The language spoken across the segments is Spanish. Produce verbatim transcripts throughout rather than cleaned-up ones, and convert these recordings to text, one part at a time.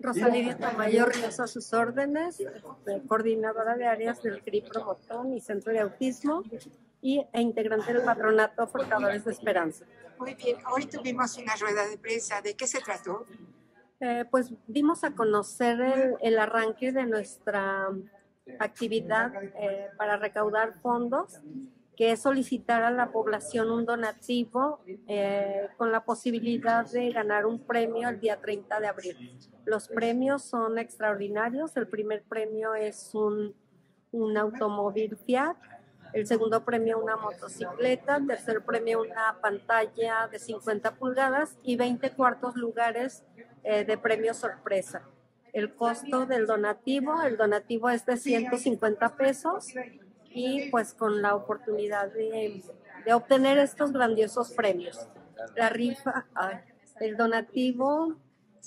Rosalía Tamayo Ríos a sus órdenes, este, coordinadora de áreas del C R I Promotón y Centro de Autismo y, e integrante del patronato Forjadores de Esperanza. Muy bien, hoy tuvimos una rueda de prensa. ¿De qué se trató? Eh, pues dimos a conocer el, el arranque de nuestra actividad eh, para recaudar fondos, que es solicitar a la población un donativo eh, con la posibilidad de ganar un premio el día treinta de abril. Los premios son extraordinarios. El primer premio es un, un automóvil Fiat, el segundo premio una motocicleta, tercer premio una pantalla de cincuenta pulgadas y veinte cuartos lugares eh, de premio sorpresa. El costo del donativo, el donativo es de ciento cincuenta pesos y pues con la oportunidad de, de obtener estos grandiosos premios. La rifa, el donativo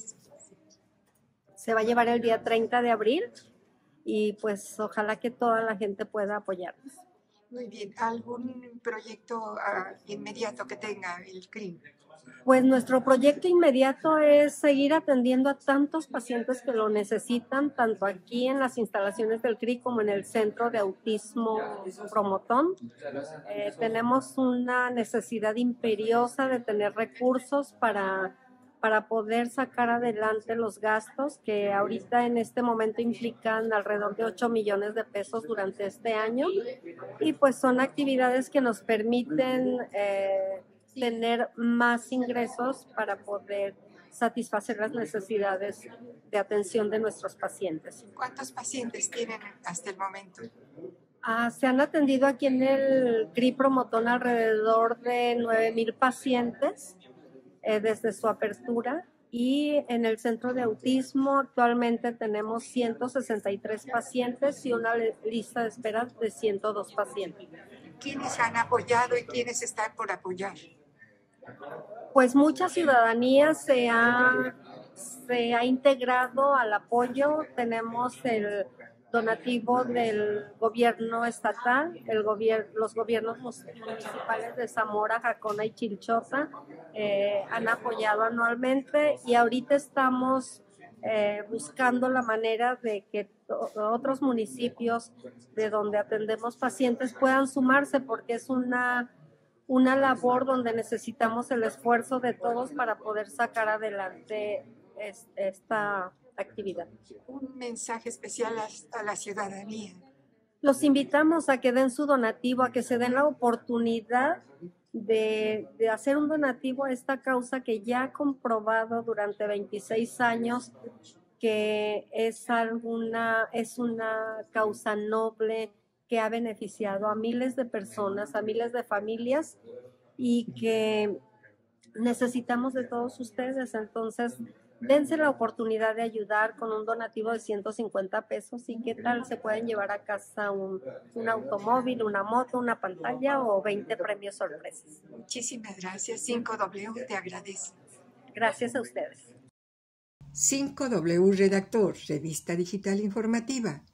se va a llevar el día treinta de abril y pues ojalá que toda la gente pueda apoyarnos. Muy bien, ¿algún proyecto uh, inmediato que tenga el C R I? Pues nuestro proyecto inmediato es seguir atendiendo a tantos pacientes que lo necesitan, tanto aquí en las instalaciones del C R I como en el Centro de Autismo Promotón. Eh, tenemos una necesidad imperiosa de tener recursos para, para poder sacar adelante los gastos que ahorita en este momento implican alrededor de ocho millones de pesos durante este año. Y pues son actividades que nos permiten Eh, tener más ingresos para poder satisfacer las necesidades de atención de nuestros pacientes. ¿Cuántos pacientes tienen hasta el momento? Ah, se han atendido aquí en el C R I Promotón alrededor de nueve mil pacientes eh, desde su apertura, y en el Centro de Autismo actualmente tenemos ciento sesenta y tres pacientes y una lista de espera de ciento dos pacientes. ¿Quiénes han apoyado y quiénes están por apoyar? Pues mucha ciudadanía se ha, se ha integrado al apoyo. Tenemos el donativo del gobierno estatal, el gobier los gobiernos municipales de Zamora, Jacona y Chilchota eh, han apoyado anualmente, y ahorita estamos eh, buscando la manera de que otros municipios de donde atendemos pacientes puedan sumarse, porque es una una labor donde necesitamos el esfuerzo de todos para poder sacar adelante esta actividad. Un mensaje especial a la ciudadanía. Los invitamos a que den su donativo, a que se den la oportunidad de, de hacer un donativo a esta causa que ya ha comprobado durante veintiséis años que es, alguna, es una causa noble, que ha beneficiado a miles de personas, a miles de familias, y que necesitamos de todos ustedes. Entonces, dense la oportunidad de ayudar con un donativo de ciento cincuenta pesos, y qué tal se pueden llevar a casa un, un automóvil, una moto, una pantalla o veinte premios sorpresas. Muchísimas gracias. cinco W te agradece. Gracias a ustedes. cinco W Redactor, revista digital informativa.